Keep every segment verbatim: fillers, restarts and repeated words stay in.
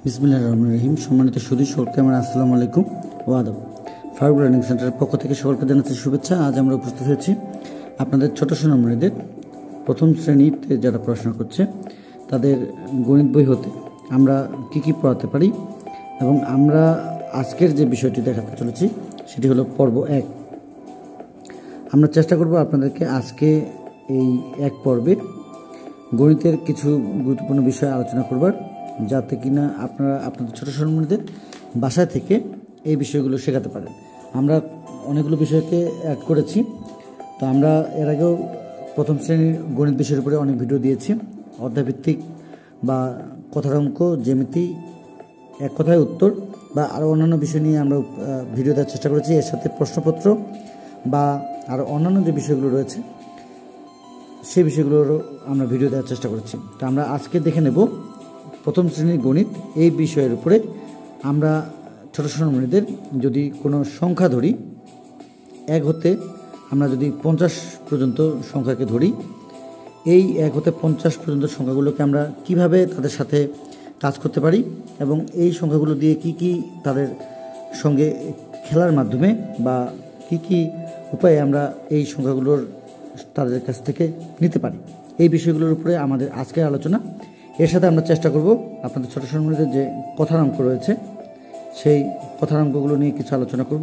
বিসমিল্লাহির রহমানির রহিম। সম্মানিত সুধী সকলকে আমার আসসালামু আলাইকুম ও আদাব। ফারুক লার্নিং সেন্টারের পক্ষ থেকে সকলকে জানাচ্ছি শুভেচ্ছা। আজ আমরা উপস্থিত হয়েছি আপনাদের ছোট সোনামণিদের প্রথম শ্রেণীতে যারা পড়াশোনা করছে তাদের গণিত বই হতে আমরা কি কি পড়াতে পারি এবং আমরা আজকের যে বিষয়টি দেখাতে চলেছি সেটি হলো পর্ব এক। আমরা চেষ্টা করব আপনাদেরকে আজকে এই এক পর্বে গণিতের কিছু গুরুত্বপূর্ণ বিষয় আলোচনা করবার, যাতে কিনা আপনারা আপনাদের ছোটো সোনামণিদের বাসায় থেকে এই বিষয়গুলো শেখাতে পারেন। আমরা অনেকগুলো বিষয়কে অ্যাড করেছি, তো আমরা এর আগেও প্রথম শ্রেণীর গণিত বিষয়ের উপরে অনেক ভিডিও দিয়েছি। অধ্যায়ভিত্তিক বা কথার অঙ্ক, জ্যামিতি, এক কথায় উত্তর বা আরও অন্যান্য বিষয় নিয়ে আমরা ভিডিও দেওয়ার চেষ্টা করেছি। এর সাথে প্রশ্নপত্র বা আরও অন্যান্য যে বিষয়গুলো রয়েছে সেই বিষয়গুলোরও আমরা ভিডিও দেওয়ার চেষ্টা করেছি। তো আমরা আজকে দেখে নেব প্রথম শ্রেণীর গণিত এই বিষয়ের উপরে। আমরা ছোটো সোনামণিদের যদি কোনো সংখ্যা ধরি, এক হতে আমরা যদি পঞ্চাশ পর্যন্ত সংখ্যাকে ধরি, এই এক হতে পঞ্চাশ পর্যন্ত সংখ্যাগুলোকে আমরা কিভাবে তাদের সাথে কাজ করতে পারি এবং এই সংখ্যাগুলো দিয়ে কি কি তাদের সঙ্গে খেলার মাধ্যমে বা কি কি উপায়ে আমরা এই সংখ্যাগুলোর তাদের কাছ থেকে নিতে পারি, এই বিষয়গুলোর উপরে আমাদের আজকের আলোচনা। এর সাথে আমরা চেষ্টা করব আপনাদের ছোটো সোনামণিদের যে কথার অঙ্ক রয়েছে সেই কথার অঙ্কগুলো নিয়ে কিছু আলোচনা করব।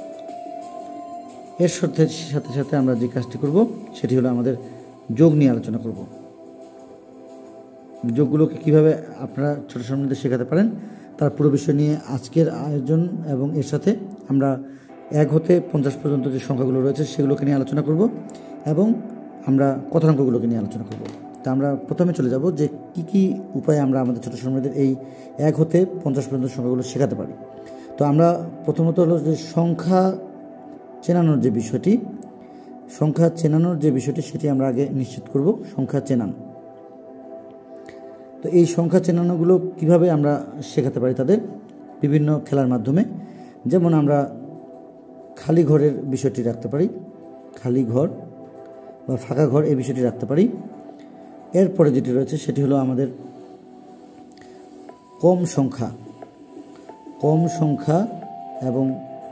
এর সাথে সাথে সাথে আমরা যে কাজটি করব সেটি হলো আমাদের যোগ নিয়ে আলোচনা করব। যোগগুলোকে কীভাবে আপনারা ছোটো সোনামণিদের শেখাতে পারেন তার পুরো বিষয় নিয়ে আজকের আয়োজন, এবং এর সাথে আমরা এক হতে পঞ্চাশ পর্যন্ত যে সংখ্যাগুলো রয়েছে সেগুলোকে নিয়ে আলোচনা করব এবং আমরা কথার অঙ্কগুলোকে নিয়ে আলোচনা করব। তা আমরা প্রথমে চলে যাব যে কি কি উপায়ে আমরা আমাদের ছোটো সোনামণিদের এই এক হতে পঞ্চাশ পর্যন্ত সংখ্যাগুলো শেখাতে পারি। তো আমরা প্রথমত হলো যে সংখ্যা চেনানোর যে বিষয়টি, সংখ্যা চেনানোর যে বিষয়টি সেটি আমরা আগে নিশ্চিত করব। সংখ্যা চেনানো, তো এই সংখ্যা চেনানোগুলো কিভাবে আমরা শেখাতে পারি তাদের বিভিন্ন খেলার মাধ্যমে। যেমন আমরা খালি ঘরের বিষয়টি রাখতে পারি, খালি ঘর বা ফাঁকা ঘর এই বিষয়টি রাখতে পারি। এরপরে যেটি রয়েছে সেটি হলো আমাদের কম সংখ্যা, কম সংখ্যা এবং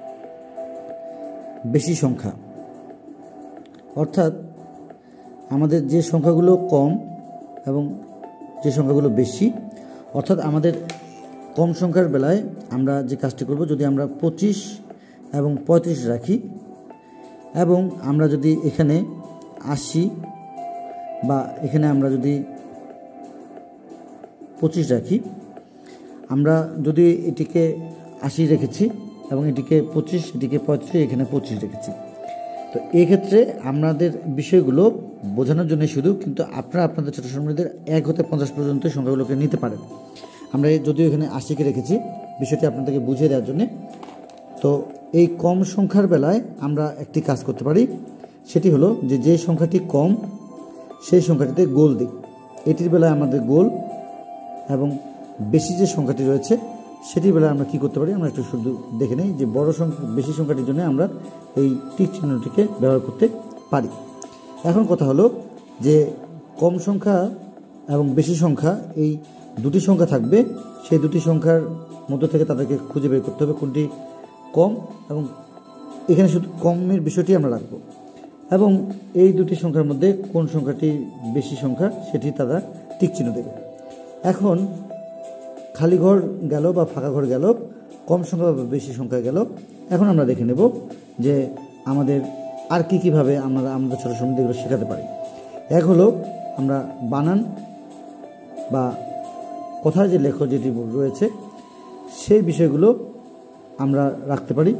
বেশি সংখ্যা, অর্থাৎ আমাদের যে সংখ্যাগুলো কম এবং যে সংখ্যাগুলো বেশি, অর্থাৎ আমাদের কম সংখ্যার বেলায় আমরা যে কাজটি করব, যদি আমরা পঁচিশ এবং পঁয়ত্রিশ রাখি এবং আমরা যদি এখানে আশি বা এখানে আমরা যদি পঁচিশ রাখি, আমরা যদি এটিকে আশি রেখেছি এবং এটিকে পঁচিশ, এটিকে পঁয়ত্রিশ, এখানে পঁচিশ রেখেছি, তো এক্ষেত্রে আমাদের বিষয়গুলো বোঝানোর জন্য শুধু, কিন্তু আপনারা আপনাদের ছোটো সোনামণিদের এক হতে পঞ্চাশ পর্যন্ত সংখ্যাগুলোকে নিতে পারেন। আমরা যদিও এখানে আশিকে রেখেছি বিষয়টি আপনাদেরকে বুঝিয়ে দেওয়ার জন্যে। তো এই কম সংখ্যার বেলায় আমরা একটি কাজ করতে পারি, সেটি হলো যে যে সংখ্যাটি কম সেই সংখ্যাটিতে গোল দিই। এটির বেলায় আমাদের গোল, এবং বেশি যে সংখ্যাটি রয়েছে সেটির বেলায় আমরা কী করতে পারি, আমরা একটু শুধু দেখে নিই যে বড় সংখ্যা বেশি সংখ্যাটির জন্য আমরা এই টিক চিহ্নটিকে ব্যবহার করতে পারি। এখন কথা হলো যে কম সংখ্যা এবং বেশি সংখ্যা এই দুটি সংখ্যা থাকবে, সেই দুটি সংখ্যার মধ্য থেকে তাদেরকে খুঁজে বের করতে হবে কোনটি কম, এবং এখানে শুধু কমের বিষয়টি আমরা রাখবো, এবং এই দুটি সংখ্যার মধ্যে কোন সংখ্যাটি বেশি সংখ্যা সেটি তারা টিক চিহ্ন দেবে। এখন খালি ঘর গেল বা ফাঁকা ঘর গেল, কম সংখ্যা বা বেশি সংখ্যা গেল। এখন আমরা দেখে নেব যে আমাদের আর কী কীভাবে আমরা আমাদের ছোটো সোনামণিদের শেখাতে পারি। এক হলো আমরা বানান বা কথার যে লেখ যেটি রয়েছে সেই বিষয়গুলো আমরা রাখতে পারি।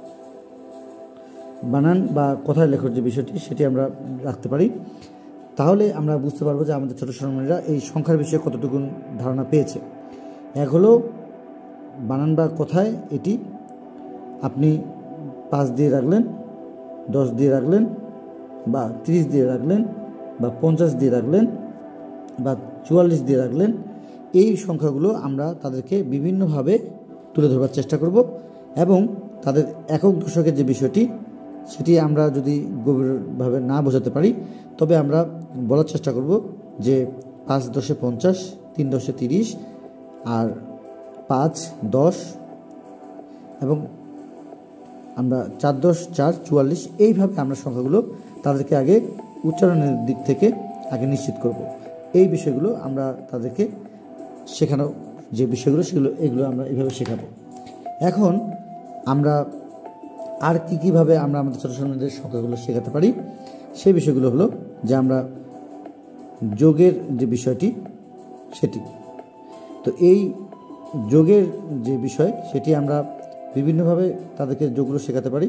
বানান বা কথার লেখার যে বিষয়টি সেটি আমরা রাখতে পারি, তাহলে আমরা বুঝতে পারবো যে আমাদের ছোটো সোনামণিরা এই সংখ্যার বিষয়ে কতটুকু ধারণা পেয়েছে। এক হলো বানান বা কথায় এটি আপনি পাঁচ দিয়ে রাখলেন, দশ দিয়ে রাখলেন বা তিরিশ দিয়ে রাখলেন বা পঞ্চাশ দিয়ে রাখলেন বা চুয়াল্লিশ দিয়ে রাখলেন, এই সংখ্যাগুলো আমরা তাদেরকে বিভিন্নভাবে তুলে ধরবার চেষ্টা করব, এবং তাদের একক দশকের যে বিষয়টি সেটি আমরা যদি গভীরভাবে না বোঝাতে পারি তবে আমরা বলার চেষ্টা করব যে পাঁচ দশে পঞ্চাশ, তিন দশে তিরিশ আর পাঁচ দশ এবং আমরা চার দশ চার চুয়াল্লিশ, এইভাবে আমরা সংখ্যাগুলো তাদেরকে আগে উচ্চারণের দিক থেকে আগে নিশ্চিত করব। এই বিষয়গুলো আমরা তাদেরকে শেখানো যে বিষয়গুলো সেগুলো এগুলো আমরা এইভাবে শেখাবো। এখন আমরা আর কী কীভাবে আমরা আমাদের ছোটো ছোটোদের সংখ্যাগুলো শেখাতে পারি সেই বিষয়গুলো হলো যে আমরা যোগের যে বিষয়টি সেটি, তো এই যোগের যে বিষয় সেটি আমরা বিভিন্নভাবে তাদেরকে যোগগুলো শেখাতে পারি,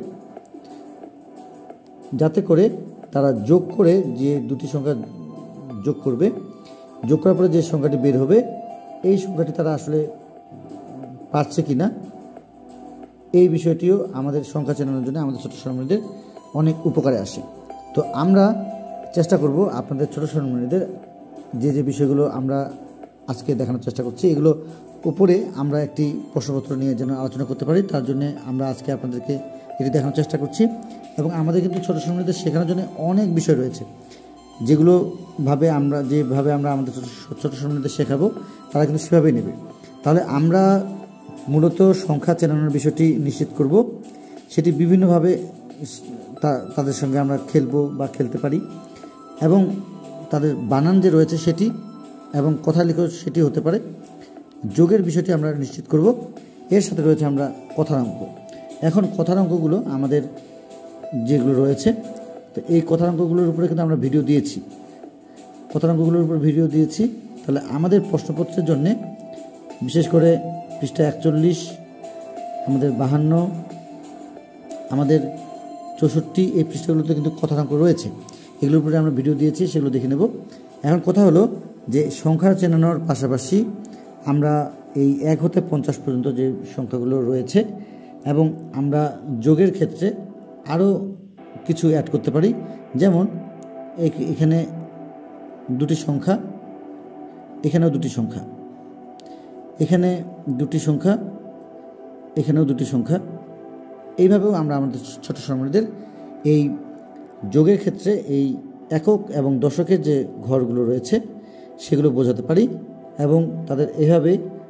যাতে করে তারা যোগ করে যে দুটি সংখ্যা যোগ করবে, যোগ করার পরে যে সংখ্যাটি বের হবে এই সংখ্যাটি তারা আসলে পারছে কি না, এই বিষয়টিও আমাদের সংখ্যা চেনানোর জন্য আমাদের ছোটো সোনামণিদের অনেক উপকারে আসে। তো আমরা চেষ্টা করব আপনাদের ছোটো সোনামণিদের যে যে বিষয়গুলো আমরা আজকে দেখানোর চেষ্টা করছি এগুলো উপরে আমরা একটি প্রশ্নপত্র নিয়ে যেন আলোচনা করতে পারি, তার জন্য আমরা আজকে আপনাদেরকে এটি দেখানোর চেষ্টা করছি। এবং আমাদের কিন্তু ছোটো সোনামণিদের শেখানোর জন্য অনেক বিষয় রয়েছে, যেগুলো ভাবে আমরা যেভাবে আমরা আমাদের ছোটো সোনামণিদের শেখাবো তারা কিন্তু সেভাবেই নেবে। তাহলে আমরা মূলত সংখ্যা চেনানোর বিষয়টি নিশ্চিত করব, সেটি বিভিন্নভাবে তাদের সঙ্গে আমরা খেলবো বা খেলতে পারি, এবং তাদের বানান যে রয়েছে সেটি এবং কথা লিখো সেটি হতে পারে। যোগের বিষয়টি আমরা নিশ্চিত করব, এর সাথে রয়েছে আমরা কথার অঙ্ক। এখন কথার অঙ্কগুলো আমাদের যেগুলো রয়েছে, তো এই কথার অঙ্কগুলোর উপরে কিন্তু আমরা ভিডিও দিয়েছি, কথার অঙ্কগুলোর উপর ভিডিও দিয়েছি। তাহলে আমাদের প্রশ্নপত্রের জন্যে বিশেষ করে পৃষ্ঠা একচল্লিশ, আমাদের বাহান্ন, আমাদের চৌষট্টি, এই পৃষ্ঠাগুলোতে কিন্তু কথার অঙ্ক রয়েছে, এগুলোর উপরে আমরা ভিডিও দিয়েছি, সেগুলো দেখে নেব। এখন কথা হলো যে সংখ্যা চেনানোর পাশাপাশি আমরা এই এক হতে পঞ্চাশ পর্যন্ত যে সংখ্যাগুলো রয়েছে এবং আমরা যোগের ক্ষেত্রে আরও কিছু অ্যাড করতে পারি। যেমন এখানে দুটি সংখ্যা, এখানেও দুটি সংখ্যা, এখানে দুটি সংখ্যা, এখানেও দুটি সংখ্যা, এইভাবেও আমরা আমাদের ছোটো সোনামণিদের এই যোগের ক্ষেত্রে এই একক এবং দশকের যে ঘরগুলো রয়েছে সেগুলো বোঝাতে পারি এবং তাদের এভাবে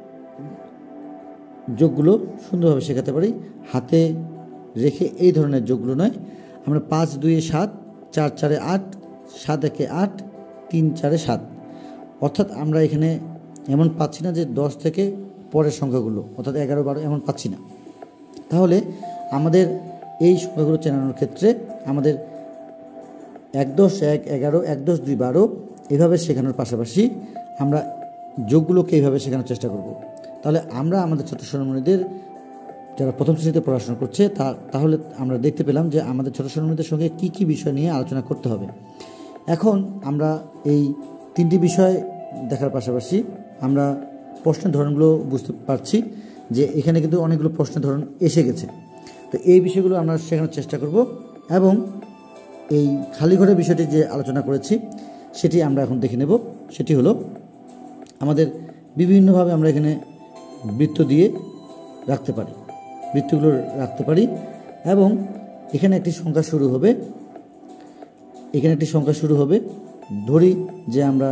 যোগগুলো সুন্দরভাবে শেখাতে পারি। হাতে রেখে এই ধরনের যোগগুলো নয়, আমরা পাঁচ দুয়ে সাত, চার চারে আট, সাত একে আট, তিন চারে সাত, অর্থাৎ আমরা এখানে এমন পাচ্ছি না যে দশ থেকে পরের সংখ্যাগুলো অর্থাৎ এগারো বারো এমন পাচ্ছি না। তাহলে আমাদের এই সংখ্যাগুলো চেনানোর ক্ষেত্রে আমাদের এক দশ এক এগারো, এক দশ দুই বারো এভাবে শেখানোর পাশাপাশি আমরা যোগগুলোকে এইভাবে শেখানোর চেষ্টা করব। তাহলে আমরা আমাদের ছোটো সোনামণিদের যারা প্রথম শ্রেণীতে পড়াশোনা করছে তা তাহলে আমরা দেখতে পেলাম যে আমাদের ছোটো সোনামণিদের সঙ্গে কী কী বিষয় নিয়ে আলোচনা করতে হবে। এখন আমরা এই তিনটি বিষয় দেখার পাশাপাশি আমরা প্রশ্নের ধরনগুলো বুঝতে পারছি যে এখানে কিন্তু অনেকগুলো প্রশ্নের ধরন এসে গেছে, তো এই বিষয়গুলো আমরা শেখানোর চেষ্টা করব। এবং এই খালি ঘরের বিষয়টি যে আলোচনা করেছি সেটি আমরা এখন দেখে নেব। সেটি হলো আমাদের বিভিন্নভাবে আমরা এখানে বৃত্ত দিয়ে রাখতে পারি, বৃত্তগুলো রাখতে পারি এবং এখানে একটি সংখ্যা শুরু হবে, এখানে একটি সংখ্যা শুরু হবে, ধরি যে আমরা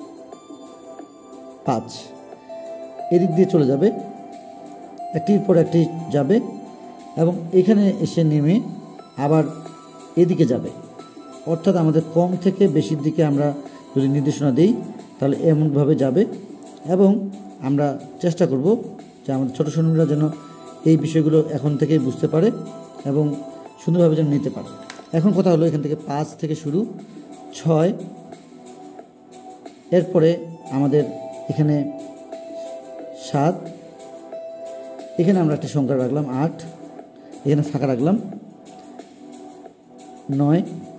পাঁচ, এদিক দিয়ে চলে যাবে, একটির পর একটি যাবে এবং এখানে এসে নেমে আবার এদিকে যাবে, অর্থাৎ আমাদের কম থেকে বেশির দিকে আমরা যদি নির্দেশনা দিই তাহলে এমনভাবে যাবে। এবং আমরা চেষ্টা করব যে আমাদের ছোটো সোনামণিরা যেন এই বিষয়গুলো এখন থেকেই বুঝতে পারে এবং সুন্দরভাবে যেন নিতে পারে। এখন কথা হলো এখান থেকে পাঁচ থেকে শুরু, ছয়, এরপরে আমাদের এখানে সাত, এখানে আমরা একটা সংখ্যা রাখলাম আট, এখানে ফাঁকা রাখলাম নয়,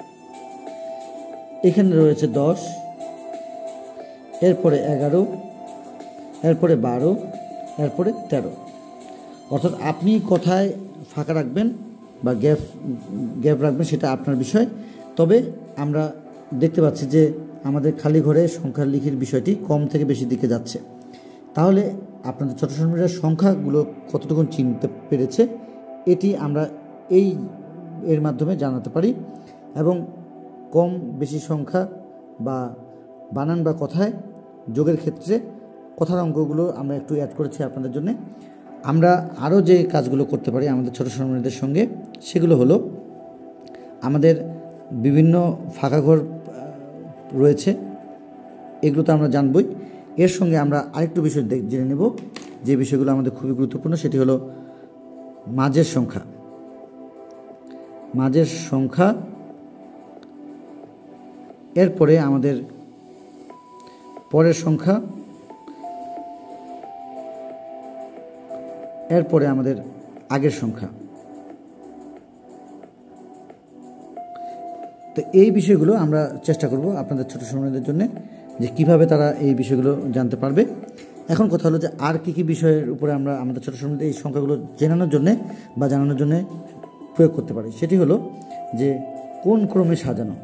এখানে রয়েছে দশ, এরপরে এগারো, এরপরে বারো, এরপরে তেরো। অর্থাৎ আপনি কোথায় ফাঁকা রাখবেন বা গ্যাপ গ্যাপ রাখবেন সেটা আপনার বিষয়, তবে আমরা দেখতে পাচ্ছি যে আমাদের খালি ঘরে সংখ্যা লিখির বিষয়টি কম থেকে বেশি দিকে যাচ্ছে। তাহলে আপনাদের ছোটো সোনামণিরা সংখ্যাগুলো কতটুকু চিনতে পেরেছে এটি আমরা এই এর মাধ্যমে জানাতে পারি। এবং কম বেশি সংখ্যা বা বানান বা কথায় যোগের ক্ষেত্রে কথার অঙ্কগুলো আমরা একটু অ্যাড করেছি আপনাদের জন্য। আমরা আরও যে কাজগুলো করতে পারি আমাদের ছোটো সোনামণিদের সঙ্গে, সেগুলো হলো আমাদের বিভিন্ন ফাঁকা ঘর রয়েছে, এগুলো তো আমরা জানবই। এর সঙ্গে আমরা আরেকটু বিষয় জেনে নেব, যে বিষয়গুলো আমাদের খুবই গুরুত্বপূর্ণ, সেটি হলো মাঝের সংখ্যা। মাঝের সংখ্যা, এরপরে আমাদের পরের সংখ্যা, এরপরে আমাদের আগের সংখ্যা। তো এই বিষয়গুলো আমরা চেষ্টা করব আপনাদের ছোটো সোনামণিদের জন্য, যে কিভাবে তারা এই বিষয়গুলো জানতে পারবে। এখন কথা হলো যে আর কী কী বিষয়ের উপরে আমরা আমাদের ছোটো সোনামণিদের এই সংখ্যাগুলো জানানোর জন্যে বা জানানোর জন্যে প্রয়োগ করতে পারি। সেটি হলো যে কোন ক্রমে সাজানো,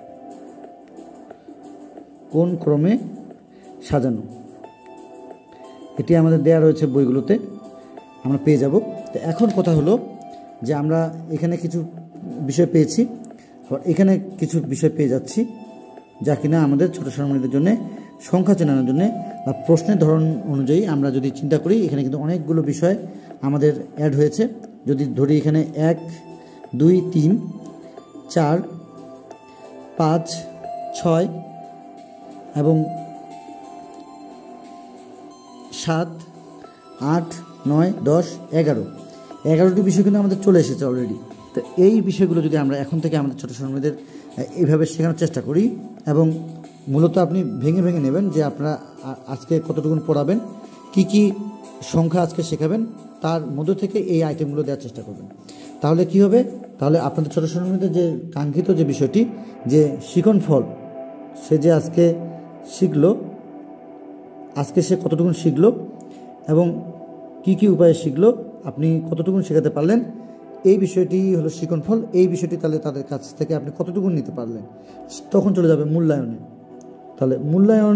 কোন ক্রমে সাজানো, এটি আমাদের দেয়া রয়েছে বইগুলোতে, আমরা পেয়ে যাব। তো এখন কথা হলো যে আমরা এখানে কিছু বিষয় পেয়েছি, আবার এখানে কিছু বিষয় পেয়ে যাচ্ছি, যা কিনা আমাদের ছোটো সোনামণিদের জন্য সংখ্যা চেনানোর জন্য বা প্রশ্নের ধরন অনুযায়ী আমরা যদি চিন্তা করি, এখানে কিন্তু অনেকগুলো বিষয় আমাদের অ্যাড হয়েছে। যদি ধরি এখানে এক, দুই, তিন, চার, পাঁচ, ছয় এবং সাত, আট, নয়, দশ, এগারো, এগারোটি বিষয় কিন্তু আমাদের চলে এসেছে অলরেডি। তো এই বিষয়গুলো যদি আমরা এখন থেকে আমাদের ছোটো সোনামণিদের এইভাবে শেখানোর চেষ্টা করি, এবং মূলত আপনি ভেঙে ভেঙে নেবেন যে আপনারা আজকে কতটুকু পড়াবেন, কি কি সংখ্যা আজকে শেখাবেন, তার মধ্য থেকে এই আইটেমগুলো দেওয়ার চেষ্টা করবেন। তাহলে কি হবে, তাহলে আপনাদের ছোটো সোনামণিদের যে কাঙ্ক্ষিত যে বিষয়টি, যে শিখন ফল, সে যে আজকে শিখলো, আজকে সে কতটুকু শিখলো এবং কি কি উপায়ে শিখলো, আপনি কতটুকু শেখাতে পারলেন, এই বিষয়টি হলো শিখন ফল। এই বিষয়টি তাহলে তাদের কাছ থেকে আপনি কতটুকু নিতে পারলেন, তখন চলে যাবে মূল্যায়নে। তাহলে মূল্যায়ন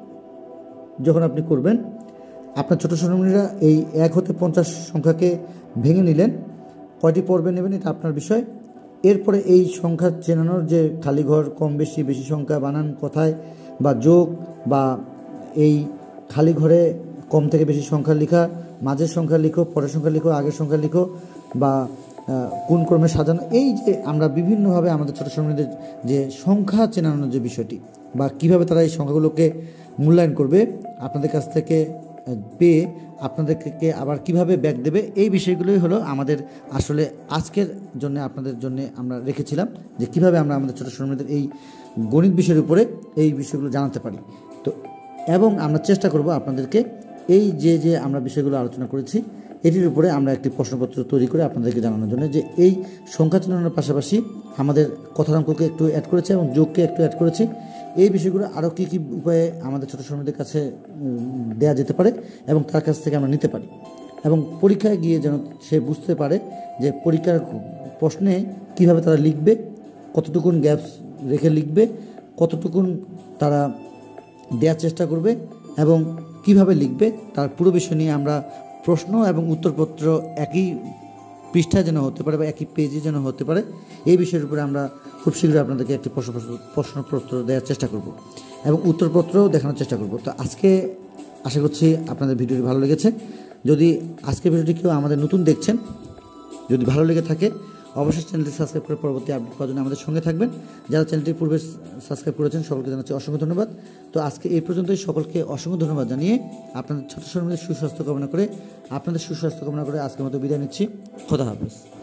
যখন আপনি করবেন, আপনার ছোটো সোনামণিরা এই এক হতে পঞ্চাশ সংখ্যাকে ভেঙে নিলেন, কয়টি পর্বে নেবেন এটা আপনার বিষয়। এরপরে এই সংখ্যা চেনানোর যে খালি ঘর, কম বেশি, বেশি সংখ্যা, বানান, কথায় বা যোগ, বা এই খালি ঘরে কম থেকে বেশি সংখ্যা লেখা, মাঝের সংখ্যা লিখো, পরের সংখ্যা লিখো, আগের সংখ্যা লিখো, বা কোন ক্রমে সাজানো, এই যে আমরা বিভিন্নভাবে আমাদের ছোটো সোনামণিদের যে সংখ্যা চেনানোর যে বিষয়টি, বা কিভাবে তারা এই সংখ্যাগুলোকে মূল্যায়ন করবে আপনাদের কাছ থেকে পেয়ে আপনাদেরকে আবার কিভাবে ব্যাক দেবে, এই বিষয়গুলোই হলো আমাদের আসলে আজকের জন্য আপনাদের জন্য আমরা রেখেছিলাম, যে কিভাবে আমরা আমাদের ছোটো সোনামণিদের এই গণিত বিষয়ের উপরে এই বিষয়গুলো জানাতে পারি। তো এবং আমরা চেষ্টা করব আপনাদেরকে এই যে যে আমরা বিষয়গুলো আলোচনা করেছি, এটির উপরে আমরা একটি প্রশ্নপত্র তৈরি করে আপনাদেরকে জানানোর জন্য, যে এই সংখ্যা চেনানোর পাশাপাশি আমাদের কথার অঙ্ককে একটু অ্যাড করেছি এবং যোগকে একটু অ্যাড করেছি। এই বিষয়গুলো আরও কী কী উপায়ে আমাদের ছোটো সোনামণিদের কাছে দেয়া যেতে পারে এবং তার কাছ থেকে আমরা নিতে পারি, এবং পরীক্ষায় গিয়ে যেন সে বুঝতে পারে যে পরীক্ষার প্রশ্নে কিভাবে তারা লিখবে, কতটুকুন গ্যাপস রেখে লিখবে, কতটুকুন তারা দেওয়ার চেষ্টা করবে এবং কিভাবে লিখবে, তার পুরো বিষয় নিয়ে আমরা প্রশ্ন এবং উত্তরপত্র একই পৃষ্ঠায় যেন হতে পারে বা একই পেজে যেন হতে পারে, এই বিষয়ের উপরে আমরা খুব শীঘ্রই আপনাদেরকে একটি প্রশ্ন প্রশ্নপত্র দেওয়ার চেষ্টা করব এবং উত্তরপত্রও দেখানোর চেষ্টা করব। তো আজকে আশা করছি আপনাদের ভিডিওটি ভালো লেগেছে। যদি আজকের ভিডিওটি কেউ আমাদের নতুন দেখছেন, যদি ভালো লেগে থাকে, অবশ্যই চ্যানেলটি সাবস্ক্রাইব করে পরবর্তী আপডেট পাওয়ার জন্য আমাদের সঙ্গে থাকবেন। যারা চ্যানেলটি পূর্বে সাবস্ক্রাইব করেছেন সকলকে জানাচ্ছি অসংখ্য ধন্যবাদ। তো আজকে এই পর্যন্তই, সকলকে অসংখ্য ধন্যবাদ জানিয়ে আপনাদের ছোটো সোনামণিদের সুস্বাস্থ্য কামনা করে আপনাদের সুস্বাস্থ্য কামনা করে আজকের মতো বিদায় নিচ্ছি। খোদা হাফেজ।